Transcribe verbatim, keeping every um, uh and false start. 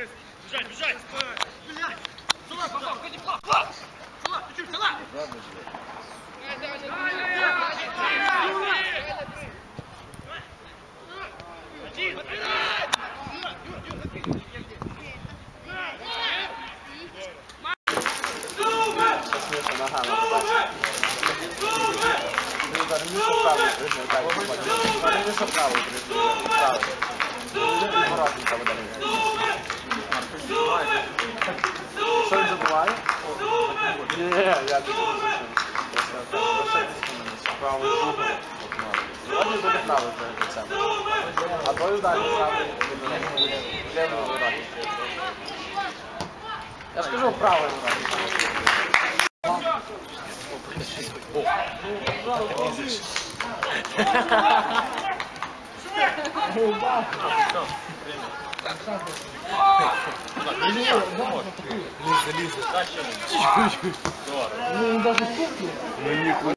Бежать, бежать! Блядь! Сала, попал, ходи, попал! Сала, ты чуть, сала! Один! Що він забуває? Ні, я не буду. Правий зуб. Сьогодні буде правий за цим. А той удар правий лівий удар. Я ж кажу правий удар. Ну, даже вкусно. Ну, нихуя.